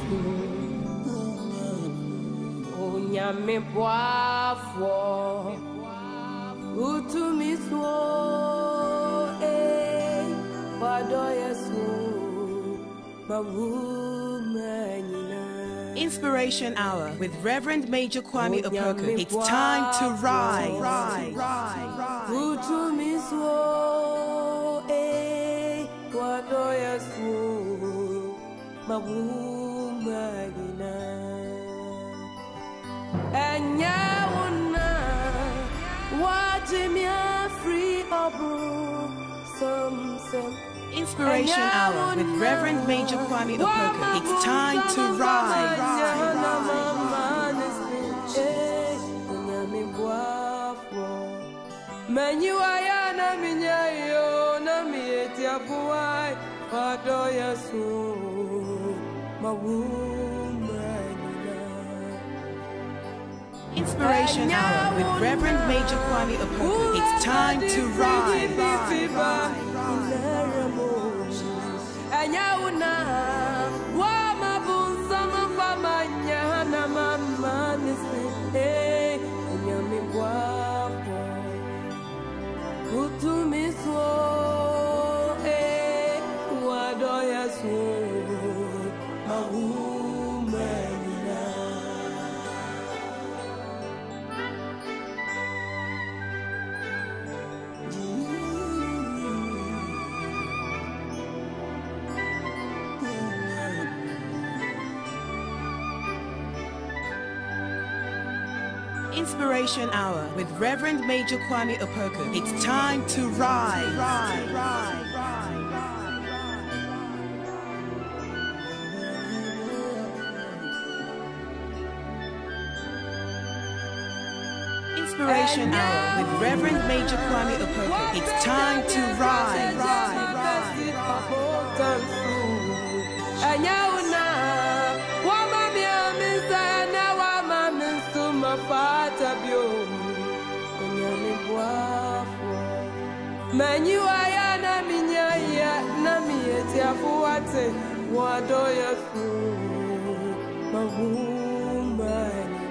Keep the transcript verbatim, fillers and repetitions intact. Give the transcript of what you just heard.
Onyame boafo utumiswo eh wado yesu mawumanina. Inspiration Hour with Reverend Major Kwame Opoku. It's time to rise. rise, rise, rise. Utumiswo eh wado yesu mawumanina. Anyawuna wajimia free obu some some. Inspiration Hour with Reverend Major Kwame Opoku. It's time to rise. Inspiration Hour with Reverend Major Kwame Opoku. It's time to rise. Anyawuna wama bunsama famanya na mama nispe unyami bwapo utumiswo eh wado yesu mawumanina. Inspiration Hour with Reverend Major Kwame Opoku. It's time to rise. rise, rise, rise, Inspiration Hour with Reverend Major Kwame Opoku. It's time to rise. rise, rise, Many aya na minyaya na mieti afuate wado yesu mawumanina.